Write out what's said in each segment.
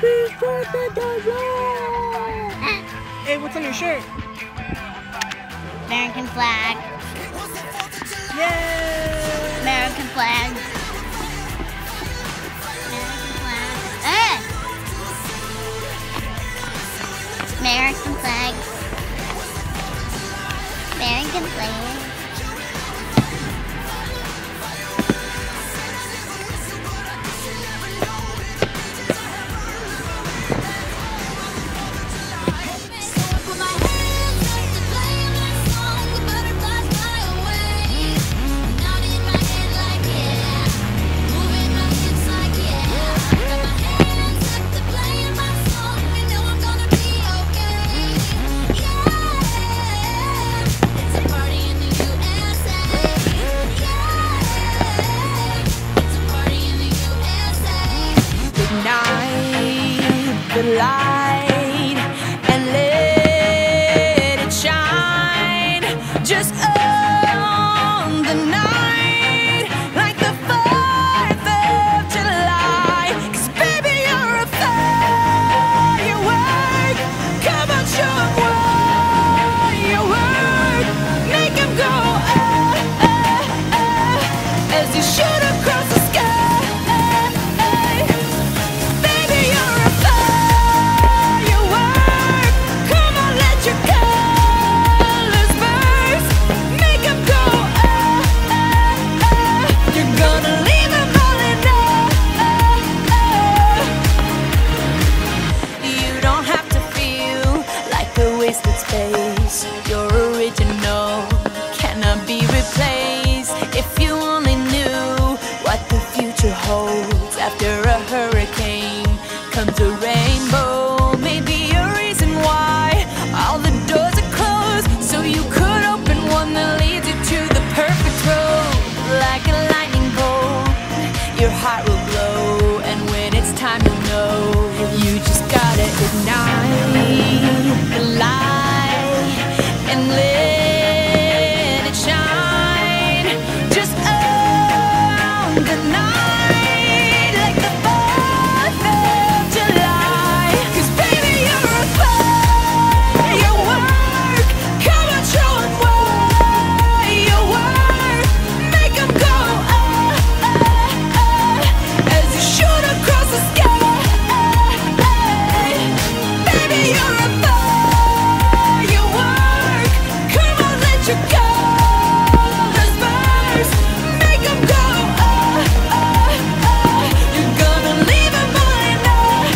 Hey, what's on your shirt? American flag. Yay! American flag. American flag. Ah! American flag. American flag. The light and let it shine just on the night like the 4th of July. 'Cause baby, you're a firework. Come on, show 'em what you work. Make 'em go as you shoot across the sky. Space, your original cannot be replaced. If you only knew what the future holds, after a hurricane comes a rainbow. Maybe a reason why all the doors are closed, so you could open one that leads you to the perfect road. Like a lightning bolt, your heart will glow, and when it's time to know, you just gotta ignite the light and let it shine just on the night like the 4th of July. 'Cause baby, you're a firework. Come on, show 'em what you work. Make 'em go as you shoot across the sky. Baby, you're a your colors burst, make 'em go you're gonna leave 'em all in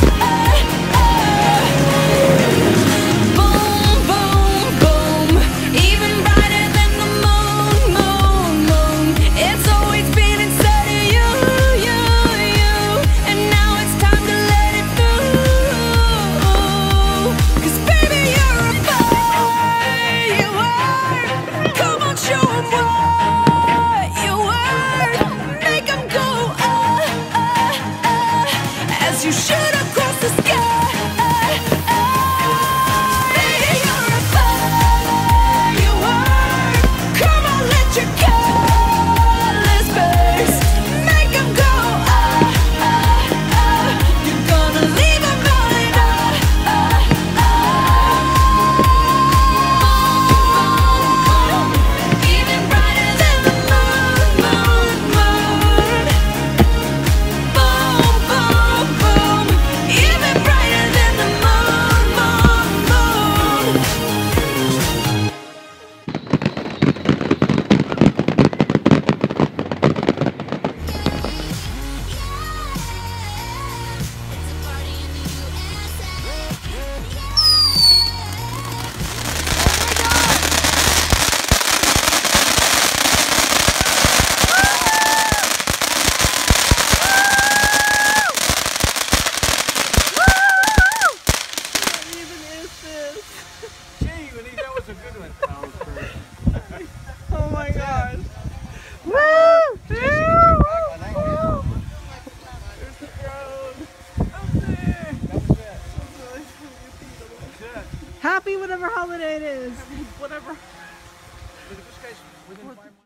boom, boom, boom, even brighter than the moon, moon, moon. It's always been inside of you, you, you, and now it's time to let it through. 'Cause baby, you're a firework. Come on, show 'em what you worth. Make 'em go as you shoot across the sky. Baby, you're a firework. Come on, let your colors burst. Make 'em go you're gonna leave 'em all in even brighter than the moon, moon, moon. Boom, boom, boom, even brighter than the moon, moon, moon. Oh my gosh. Happy whatever holiday it is. Whatever. Look at this guy's within 5